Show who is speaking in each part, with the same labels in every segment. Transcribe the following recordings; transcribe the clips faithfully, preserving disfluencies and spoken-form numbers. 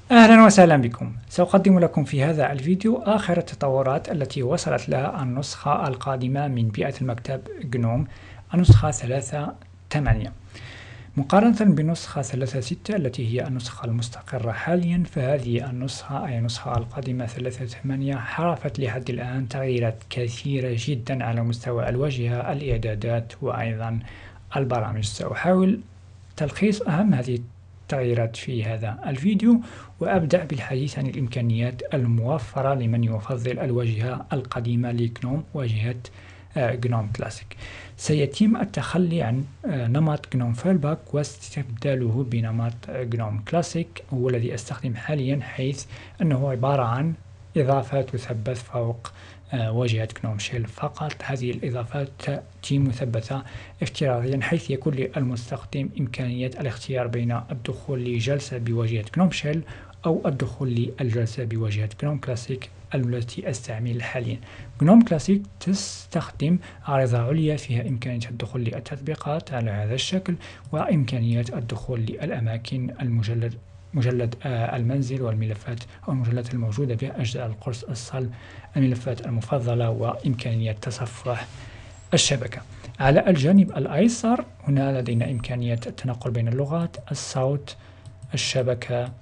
Speaker 1: أهلا وسهلا بكم. سأقدم لكم في هذا الفيديو آخر التطورات التي وصلت لها النسخة القادمة من بيئة المكتب جنوم، النسخة ثلاثة ثمانية. مقارنة بنسخة ثلاثة ستة التي هي النسخة المستقرة حاليا، فهذه النسخة أي النسخة القادمة ثلاثة ثمانية حرفت لحد الآن تغييرات كثيرة جدا على مستوى الواجهة، الإعدادات وأيضا البرامج. سأحاول تلخيص أهم هذه التغييرات في هذا الفيديو، وأبدأ بالحديث عن الإمكانيات الموفرة لمن يفضل الواجهة القديمة لجنوم، واجهة جنوم كلاسيك. سيتم التخلي عن نمط جنوم فالباك واستبداله بنمط جنوم كلاسيك، هو الذي أستخدم حاليا، حيث أنه عبارة عن إضافة تثبت فوق واجهة جنوم شيل فقط. هذه الإضافات تأتي مثبتة افتراضيا، حيث يكون للمستخدم إمكانية الاختيار بين الدخول لجلسة بواجهة جنوم شيل أو الدخول للجلسة بواجهة جنوم كلاسيك التي أستعمل حاليا. جنوم كلاسيك تستخدم عارضة عليا فيها إمكانية الدخول للتطبيقات على هذا الشكل، وإمكانية الدخول للأماكن، المجلد مجلد المنزل والملفات أو المجلدات الموجودة بها، أجزاء القرص، الصلب، الملفات المفضلة، وإمكانية تصفح الشبكة. على الجانب الأيسر هنا لدينا إمكانية التنقل بين اللغات، الصوت، الشبكة،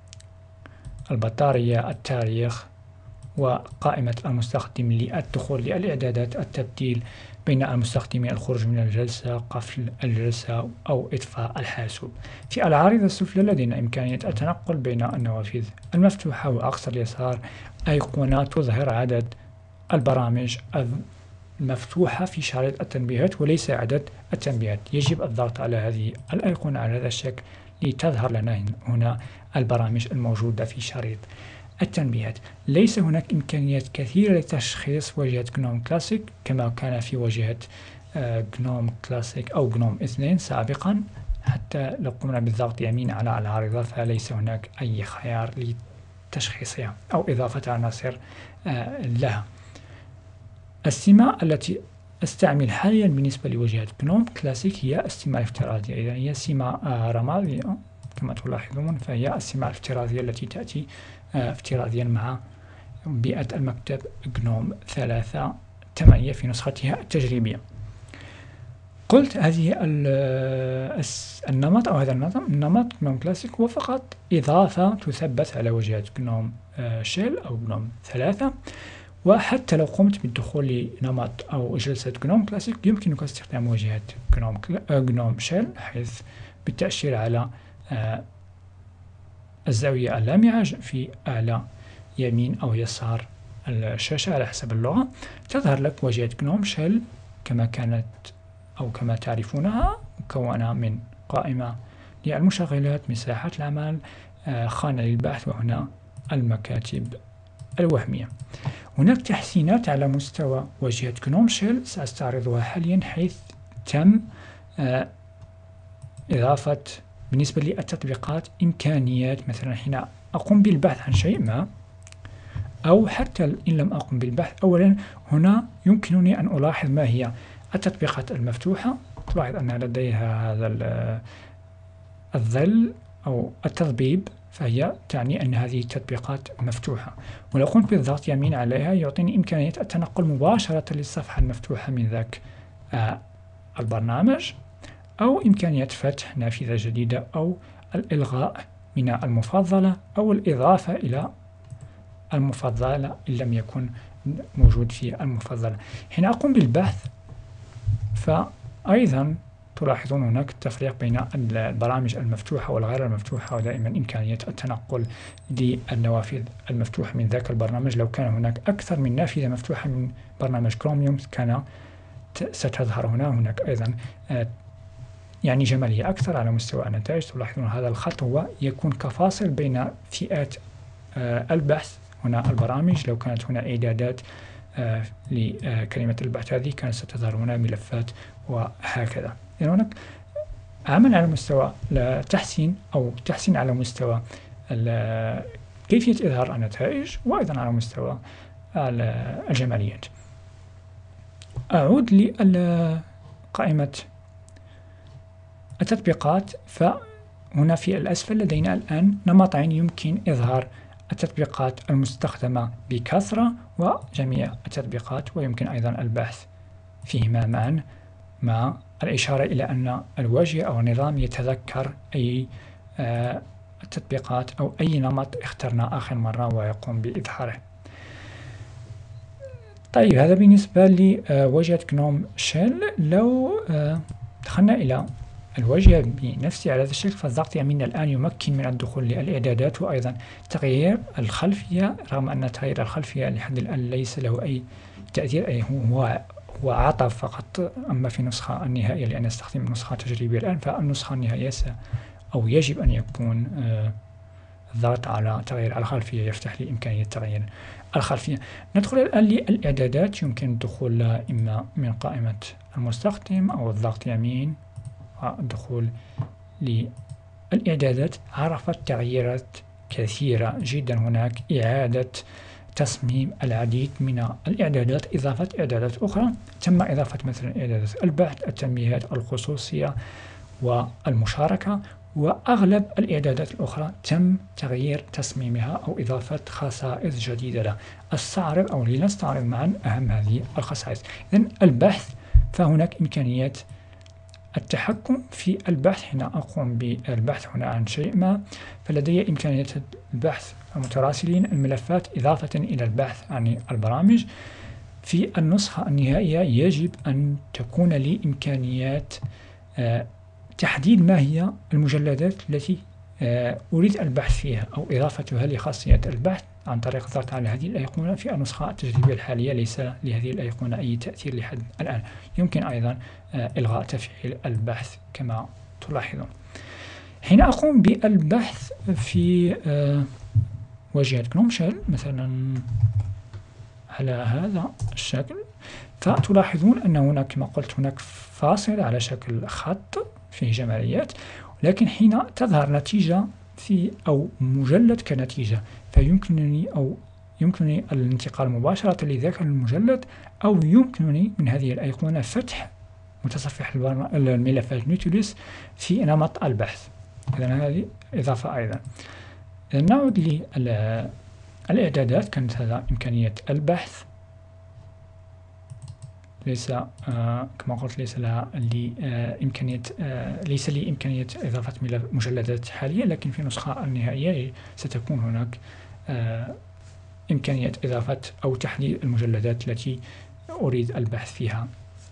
Speaker 1: البطارية، التاريخ، وقائمة المستخدم للدخول للإعدادات، التبديل بين المستخدمين، الخروج من الجلسة، قفل الجلسة أو إطفاء الحاسوب. في العارضة السفلى لدينا إمكانية التنقل بين النوافذ المفتوحة، وأقصى اليسار أيقونة تظهر عدد البرامج المفتوحة في شريط التنبيهات وليس عدد التنبيهات. يجب الضغط على هذه الأيقونة على هذا الشكل لتظهر لنا هنا البرامج الموجودة في شريط التنبيهات. ليس هناك إمكانيات كثيرة لتشخيص واجهة جنوم كلاسيك كما كان في واجهة جنوم كلاسيك أو جنوم اثنين سابقا. حتى لو قمنا بالضغط يمين على العارضة فليس هناك أي خيار لتشخيصها أو إضافة عناصر لها. السمة التي أستعمل حاليا بالنسبة لواجهة جنوم كلاسيك هي السمة الافتراضية، إذا هي سمة رمادية كما تلاحظون، فهي السمة الافتراضية التي تأتي افتراضيا مع بيئة المكتب جنوم ثلاثة ثمانية في نسختها التجريبية. قلت هذه النمط أو هذا النظام نمط جنوم كلاسيك هو فقط إضافة تثبت على واجهة جنوم شيل أو جنوم ثلاثة، وحتى لو قمت بالدخول لنمط أو جلسة جنوم كلاسيك يمكنك استخدام واجهة جنوم, جنوم شيل، حيث بالتأشير على الزاوية اللامعة في أعلى يمين أو يسار الشاشة على حسب اللغة تظهر لك واجهة جنوم شيل كما كانت أو كما تعرفونها، مكونة من قائمة للمشغلات، مساحات العمل، خانة للبحث، وهنا المكاتب الوهمية. هناك تحسينات على مستوى واجهة جنوم شيل سأستعرضها حاليا، حيث تم إضافة بالنسبة للتطبيقات إمكانيات مثلا حين أقوم بالبحث عن شيء ما، أو حتى إن لم أقم بالبحث، أولا هنا يمكنني أن ألاحظ ما هي التطبيقات المفتوحة. تلاحظ أن لديها هذا الظل أو التضبيب، فهي تعني أن هذه التطبيقات مفتوحة، ولو قمت بالضغط يمين عليها يعطيني إمكانية التنقل مباشرة للصفحة المفتوحة من ذاك البرنامج، أو إمكانية فتح نافذة جديدة، أو الإلغاء من المفضلة، أو الإضافة إلى المفضلة إن لم يكن موجود في المفضلة. حين أقوم بالبحث فأيضا تلاحظون هناك التفريق بين البرامج المفتوحة والغير المفتوحة، ودائما إمكانية التنقل للنوافذ المفتوحة من ذاك البرنامج. لو كان هناك أكثر من نافذة مفتوحة من برنامج كروميوم كان ستظهر هنا. هناك أيضا يعني جمالية أكثر على مستوى النتائج. تلاحظون هذا الخط هو يكون كفاصل بين فئات البحث. هنا البرامج، لو كانت هنا إعدادات لكلمة البحث هذه كانت ستظهر هنا ملفات، وهكذا. يعني هناك عمل على مستوى التحسين أو تحسين على مستوى كيفية إظهار النتائج، وأيضا على مستوى الجماليات. أعود لقائمة التطبيقات، هنا في الأسفل لدينا الآن نمطين يمكن إظهار التطبيقات المستخدمة بكثرة وجميع التطبيقات، ويمكن أيضا البحث فيهما معا مع الإشارة إلى أن الواجهة أو النظام يتذكر أي آه التطبيقات أو أي نمط اخترنا آخر مرة ويقوم بإظهاره. طيب هذا بالنسبة لواجهة جنوم شيل. لو آه دخلنا إلى الواجهة بنفسها على هذا الشكل، فالضغط يمين الآن يمكن من الدخول للإعدادات وأيضا تغيير الخلفية، رغم أن تغيير الخلفية لحد الآن ليس له أي تأثير، أي هو هو عطف فقط. أما في النسخة النهائية لأن نستخدم نسخة تجريبية الآن، فالنسخة النهائية أو يجب أن يكون آه الضغط على تغيير الخلفية يفتح لي إمكانية تغيير الخلفية. ندخل الآن للإعدادات، يمكن الدخول لها إما من قائمة المستخدم أو الضغط يمين والدخول للإعدادات. عرفت تغييرات كثيرة جدا، هناك إعادة تصميم العديد من الإعدادات، إضافة إعدادات أخرى، تم إضافة مثلا إعدادات البحث، التنبيهات، الخصوصية والمشاركة، وأغلب الإعدادات الأخرى تم تغيير تصميمها أو إضافة خصائص جديدة لها. أستعرض أو لنستعرض معا أهم هذه الخصائص. إذن البحث، فهناك إمكانية التحكم في البحث. هنا أقوم بالبحث هنا عن شيء ما، فلدي إمكانية البحث المتراسلين الملفات إضافة إلى البحث عن البرامج. في النسخة النهائية يجب أن تكون لي إمكانيات آه تحديد ما هي المجلدات التي آه أريد البحث فيها أو إضافتها لخاصية البحث عن طريق الضغط على هذه الأيقونة. في النسخة التجريبية الحالية ليس لهذه الأيقونة أي تأثير لحد الآن. يمكن أيضا آه إلغاء تفعيل البحث كما تلاحظون. حين أقوم بالبحث في آه واجهة جنوم شيل مثلا على هذا الشكل، فتلاحظون أن هناك كما قلت هناك فاصل على شكل خط فيه جماليات، لكن حين تظهر نتيجة في أو مجلد كنتيجة، فيمكنني أو يمكنني الانتقال مباشرة لذاك المجلد، أو يمكنني من هذه الأيقونة فتح متصفح الملفات نوتيلوس في نمط البحث. إذن هذه إضافة أيضا. نعود للإعدادات. كانت هذا إمكانية البحث، ليس آه كما قلت ليس لها لي آه إمكانية آه ليس لي إمكانية إضافة مجلدات حاليا، لكن في النسخة النهائية ستكون هناك آه إمكانية إضافة أو تحديد المجلدات التي أريد البحث فيها.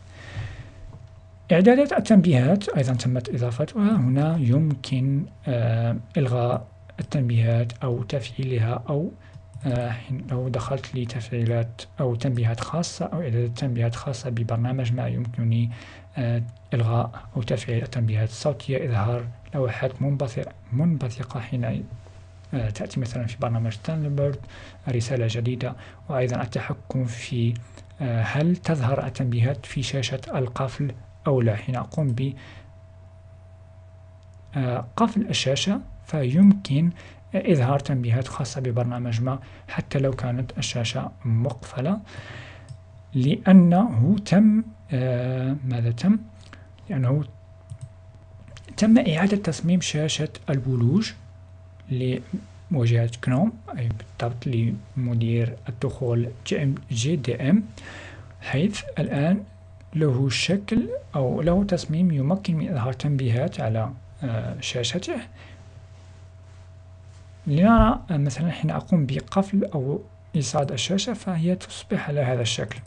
Speaker 1: إعدادات التنبيهات أيضا تمت إضافتها. هنا يمكن آه إلغاء التنبيهات أو تفعيلها، أو آه لو دخلت لتفعيلات أو تنبيهات خاصة أو إعدادات تنبيهات خاصة ببرنامج ما، يمكنني آه إلغاء أو تفعيل التنبيهات الصوتية، إظهار لوحات منبثقة حين آه تأتي مثلا في برنامج ثاندربيرد رسالة جديدة، وأيضا التحكم في آه هل تظهر التنبيهات في شاشة القفل أو لا. حين أقوم بقفل الشاشة فيمكن إظهار تنبيهات خاصة ببرنامج ما حتى لو كانت الشاشة مقفلة، لأنه تم آه ماذا تم؟ لأنه تم إعادة تصميم شاشة البلوج لواجهة جنوم، أي بالضبط لمدير الدخول جي دي إم، حيث الآن له شكل أو له تصميم يمكن من إظهار تنبيهات على آه شاشته. لنرى مثلا حين أقوم بقفل أو إيصاد الشاشة فهي تصبح على هذا الشكل،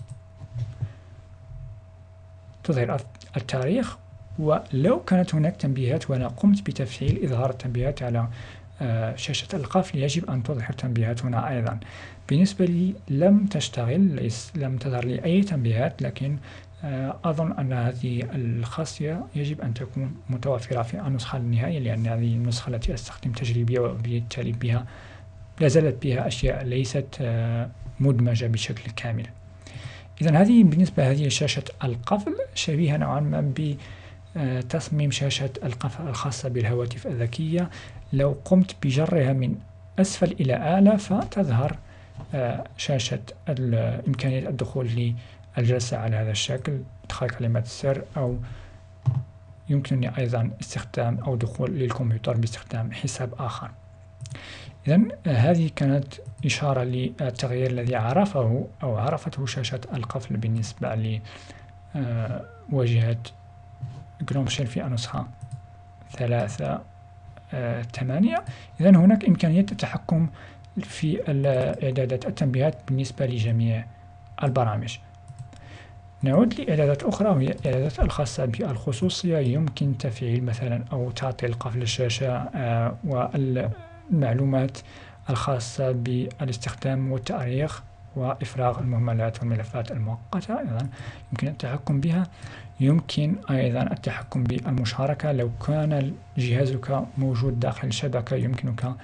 Speaker 1: تظهر التاريخ. ولو كانت هناك تنبيهات وأنا قمت بتفعيل إظهار التنبيهات على شاشة القفل، يجب أن تظهر تنبيهات هنا أيضا. بالنسبة لي لم تشتغل، ليس لم تظهر لي أي تنبيهات، لكن أظن أن هذه الخاصية يجب أن تكون متوفرة في النسخة النهائية، لأن هذه النسخة التي أستخدم تجريبية وبالتالي بها لا زالت بها أشياء ليست مدمجة بشكل كامل. إذن هذه بالنسبة لهذه شاشة القفل شبيهة نوعا ما بتصميم شاشة القفل الخاصة بالهواتف الذكية. لو قمت بجرها من أسفل إلى أعلى فتظهر شاشة إمكانية الدخول للجلسة على هذا الشكل، إدخال كلمات السر، أو يمكنني أيضا استخدام أو دخول للكمبيوتر باستخدام حساب آخر. إذن هذه كانت إشارة للتغيير الذي عرفه أو عرفته شاشة القفل بالنسبة لواجهة جنوم شيل في النسخة ثلاثة ثمانية. إذن هناك إمكانية التحكم في إعدادات التنبيهات بالنسبة لجميع البرامج. نعود لإعدادات أخرى وهي الإعدادات الخاصة بالخصوصية. يمكن تفعيل مثلا أو تعطيل قفل الشاشة والمعلومات الخاصة بالاستخدام والتاريخ وإفراغ المهملات والملفات المؤقتة، أيضا يمكن التحكم بها. يمكن أيضا التحكم بالمشاركة، لو كان جهازك موجود داخل الشبكة يمكنك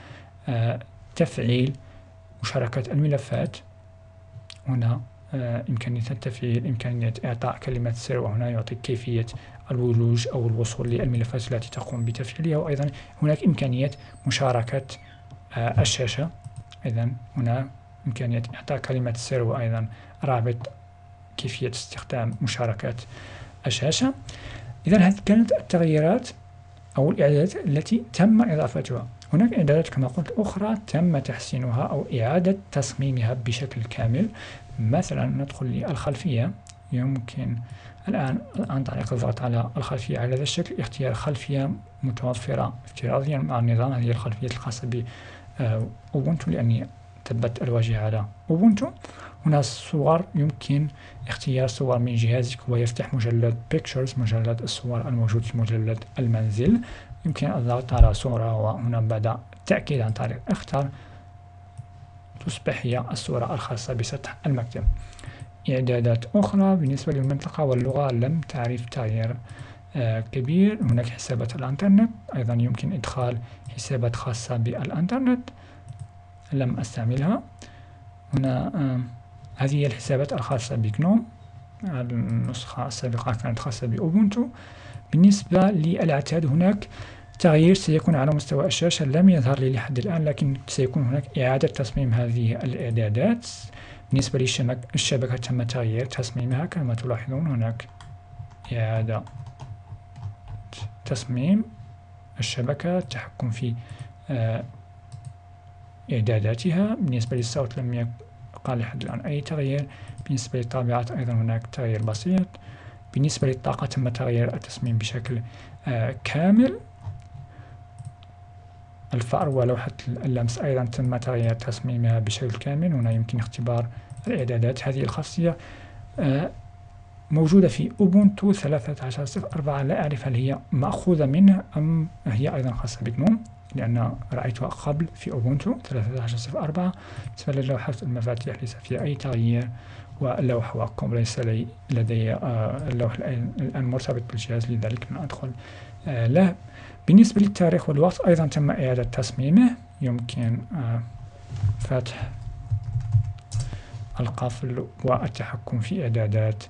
Speaker 1: تفعيل مشاركة الملفات. هنا إمكانية التفعيل، إمكانية إعطاء كلمة سر، وهنا يعطيك كيفية الولوج أو الوصول للملفات التي تقوم بتفعيلها. وأيضا هناك إمكانية مشاركة الشاشة، إذن هنا إمكانية إعطاء كلمة سر وأيضا رابط كيفية استخدام مشاركة الشاشة. إذن هذه كانت التغييرات أو الإعدادات التي تم إضافتها. هناك إعدادات كما قلت أخرى تم تحسينها أو إعادة تصميمها بشكل كامل. مثلا ندخل للخلفية، يمكن الآن عن طريق الضغط على الخلفية على هذا الشكل اختيار خلفية متوفرة افتراضيا مع النظام. هذه الخلفية الخاصة بأوبونتو لأني ثبت الواجهة على أوبونتو. هنا الصور، يمكن اختيار صور من جهازك ويفتح مجلد Pictures، مجلد الصور الموجود في مجلد المنزل. يمكن الضغط على صورة وهنا بعد التأكيد عن طريق اختار تصبح هي الصورة الخاصة بسطح المكتب. إعدادات أخرى بالنسبة للمنطقة واللغة لم تعرف تغيير آه كبير. هناك حسابات الإنترنت، أيضا يمكن إدخال حسابات خاصة بالإنترنت لم أستعملها. هنا آه هذه هي الحسابات الخاصة بجنوم، النسخة السابقة كانت خاصة بأوبونتو. بالنسبة للأعداد هناك تغيير سيكون على مستوى الشاشة لم يظهر لي لحد الآن، لكن سيكون هناك إعادة تصميم هذه الإعدادات. بالنسبة للشبكة تم تغيير تصميمها كما تلاحظون، هناك إعادة تصميم الشبكة، التحكم في إعداداتها. بالنسبة للصوت لم يقع لحد الآن أي تغيير. بالنسبة للطابعات أيضا هناك تغيير بسيط. بالنسبة للطاقة تم تغيير التصميم بشكل كامل. الفأر ولوحة اللمس أيضا تم تغيير تصميمها بشكل كامل. هنا يمكن اختبار الإعدادات. هذه الخاصية موجودة في أوبونتو ثلاثة عشر صفر أربعة، لا أعرف هل هي مأخوذة منه أم هي أيضا خاصة بجنوم، لأن رأيتها قبل في أوبونتو ثلاثة عشر صفر أربعة. بالنسبة للوحة المفاتيح ليس فيها أي تغيير، واللوحة وقم ليس لي لدي اللوح الآن مرتبط بالجهاز، لذلك أنا أدخل له. بالنسبة للتاريخ والوقت أيضا تم إعادة تصميمه. يمكن فتح القفل والتحكم في إعدادات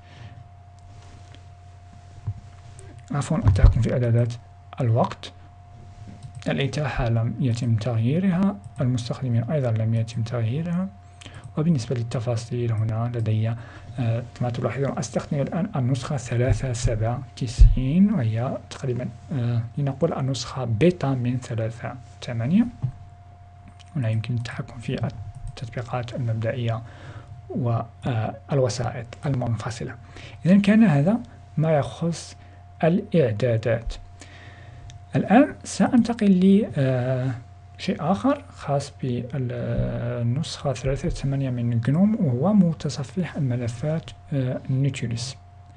Speaker 1: عفوا التحكم في إعدادات الوقت. الإتاحة لم يتم تغييرها، المستخدمين أيضا لم يتم تغييرها. وبالنسبة للتفاصيل هنا لدي آه كما تلاحظون أستخدم الآن النسخة ثلاثة سبعة تسعين، وهي تقريبا آه لنقول النسخة بيتا من ثلاثة ثمانية. هنا يمكن التحكم في التطبيقات المبدئية والوسائط المنفصلة. إذن كان هذا ما يخص الإعدادات. الآن سأنتقل ل آه شيء آخر خاص بالنسخة ثلاثة ثمانية من جنوم، وهو متصفح الملفات نوتيلس.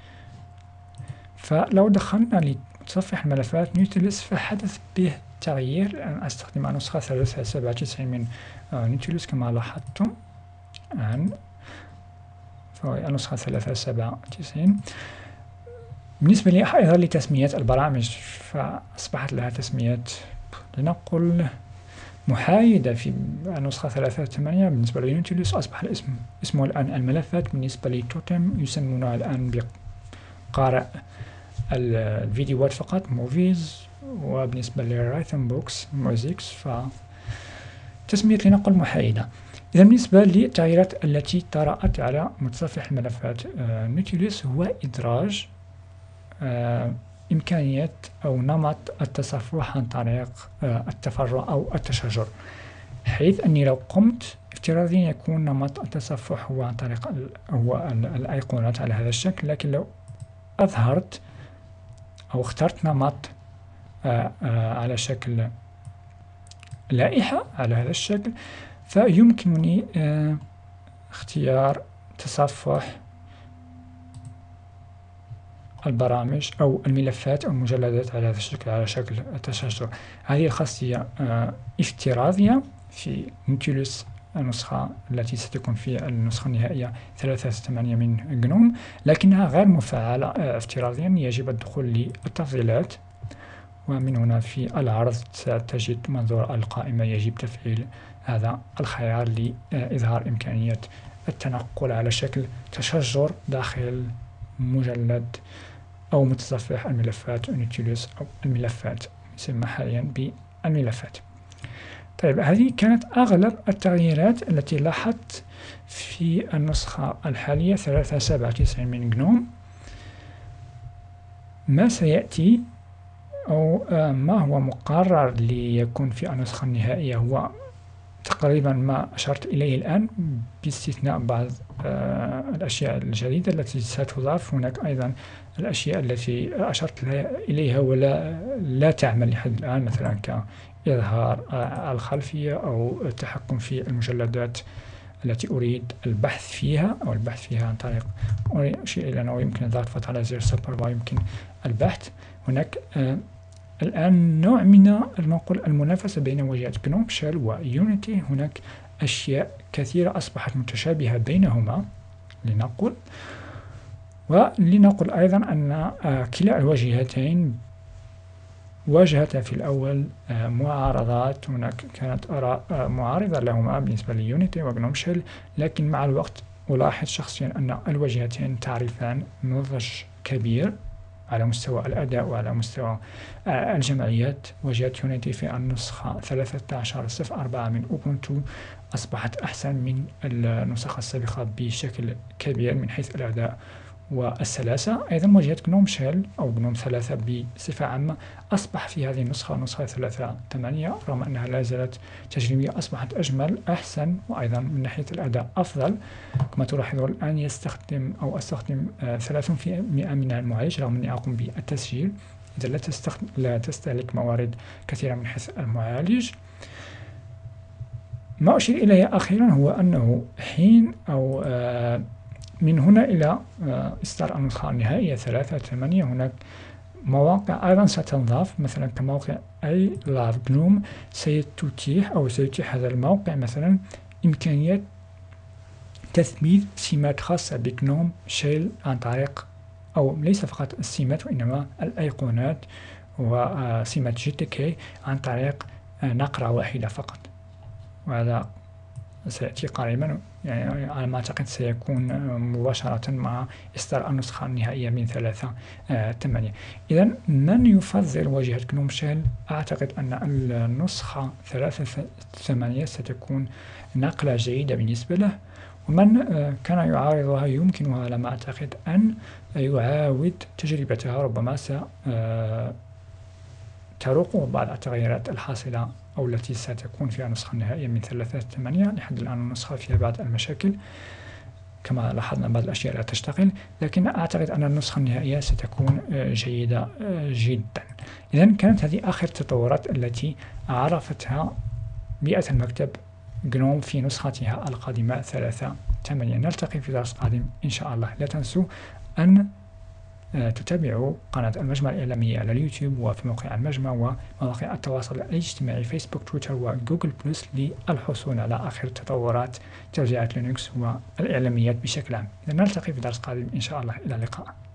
Speaker 1: فلو دخلنا لمتصفح الملفات نوتيلس فحدث به تغيير. الآن أستخدم النسخة ثلاثة سبعة تسعين من نوتيلس كما لاحظتم الآن، فهي النسخة ثلاثة سبعة تسعين. بالنسبة لي أيضا لتسميات البرامج فأصبحت لها تسميات لنقل محايدة في النسخة ثلاثة ثمانية. بالنسبة لنوتيلس أصبح الاسم اسمه الآن الملفات. بالنسبة لتوتم يسمونها الآن بقارئ الفيديوهات فقط موفيز. وبالنسبة لرايثم بوكس موزيكس فتسمية لنقل محايدة. إذا بالنسبة للتغييرات التي طرأت على متصفح الملفات نوتيلس هو إدراج إمكانية أو نمط التصفح عن طريق التفرع أو التشجر، حيث أني لو قمت افتراضيا يكون نمط التصفح هو عن طريق هو الأيقونات على هذا الشكل، لكن لو أظهرت أو اخترت نمط على شكل لائحة على هذا الشكل، فيمكنني اختيار تصفح البرامج أو الملفات أو المجلدات على هذا الشكل على شكل التشجر. هذه الخاصية افتراضية في نوتيلوس النسخة التي ستكون في النسخة النهائية ثلاثة ثمانية من جنوم، لكنها غير مفعلة افتراضيا. يجب الدخول للتفضيلات، ومن هنا في العرض ستجد منظور القائمة يجب تفعيل هذا الخيار لإظهار إمكانية التنقل على شكل تشجر داخل مجلد أو متصفح الملفات نوتيلوس أو الملفات يسمى حاليا بالملفات. طيب، هذه كانت أغلب التغييرات التي لاحظت في النسخة الحالية ثلاثة سبعة وتسعين من جنوم. ما سيأتي أو ما هو مقرر ليكون في النسخة النهائية هو تقريبا ما أشرت إليه الآن، باستثناء بعض الأشياء الجديدة التي ستضاف. هناك أيضا الأشياء التي أشرت إليها ولا لا تعمل لحد الآن، مثلا كإظهار الخلفية أو التحكم في المجلدات التي أريد البحث فيها أو البحث فيها عن طريق أشير إلى أنه يمكن ضغط على زر سبر ويمكن البحث. هناك آه الآن نوع من نقول المنافسة بين واجهة جنوم شيل ويونيتي. هناك أشياء كثيرة أصبحت متشابهة بينهما لنقل، ولنقل أيضا أن آه كلا الواجهتين واجهتا في الأول آه معارضات. هناك كانت آراء آه معارضة لهما بالنسبة ليونيتي وجنوم شيل، لكن مع الوقت ألاحظ شخصيا أن الواجهتين تعرفان نضج كبير على مستوى الأداء وعلى مستوى آه الجمعيات. واجهة يونيتي في النسخة ثلاثة عشر صفر أربعة من أوبونتو أصبحت أحسن من النسخة السابقة بشكل كبير من حيث الأداء والسلاسة. أيضا واجهة جنوم شيل أو جنوم ثلاثة بصفة عامة أصبح في هذه النسخة نسخة ثلاثة ثمانية رغم أنها لا زالت تجريبية أصبحت أجمل أحسن، وأيضا من ناحية الأداء أفضل. كما تلاحظون الآن يستخدم أو أستخدم ثلاثين بالمئة من المعالج رغم أني أقوم بالتسجيل، إذا لا, لا تستهلك موارد كثيرة من حيث المعالج. ما أشير إليه أخيرا هو أنه حين أو آه من هنا إلى إصدار النسخة النهائية ثلاثة ثمانية هناك مواقع أيضا ستنضاف، مثلا كموقع أي لاف جنوم سيتيح أو سيتيح هذا الموقع مثلا إمكانية تثبيت سمات خاصة بجنوم شيل عن طريق أو ليس فقط السمات وإنما الأيقونات وسمات جي تي كي عن طريق نقرة واحدة فقط، وهذا سيأتي قريبا. يعني على ما أعتقد سيكون مباشرة مع إصدار النسخة النهائية من ثلاثة ثمانية. إذا من يفضل واجهة جنوم شيل؟ أعتقد أن النسخة ثلاثة ثمانية ستكون نقلة جيدة بالنسبة له، ومن كان يعارضها يمكنها على ما أعتقد أن يعاود تجربتها، ربما ستروق بعض التغييرات الحاصلة أو التي ستكون فيها النسخة النهائية من ثلاثة ثمانية. لحد الآن النسخة فيها بعض المشاكل كما لاحظنا، بعض الأشياء لا تشتغل، لكن أعتقد أن النسخة النهائية ستكون جيدة جدا. إذن كانت هذه آخر التطورات التي عرفتها بيئة المكتب جنوم في نسختها القادمة ثلاثة ثمانية. نلتقي في درس قادم إن شاء الله. لا تنسوا أن تتابعوا قناة المجمع الإعلامية على اليوتيوب وفي موقع المجمع ومواقع التواصل الاجتماعي فيسبوك تويتر وجوجل بلس للحصول على آخر تطورات توزيعات لينكس والإعلاميات بشكل عام. إذا نلتقي في درس قادم إن شاء الله. إلى اللقاء.